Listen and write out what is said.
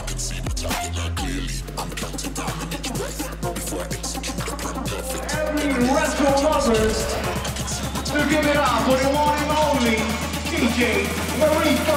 can see my target clearly. I'm counting down on each breath before I execute the plan perfect. Every retro lovers to give it up for the one and only DJ Mariko.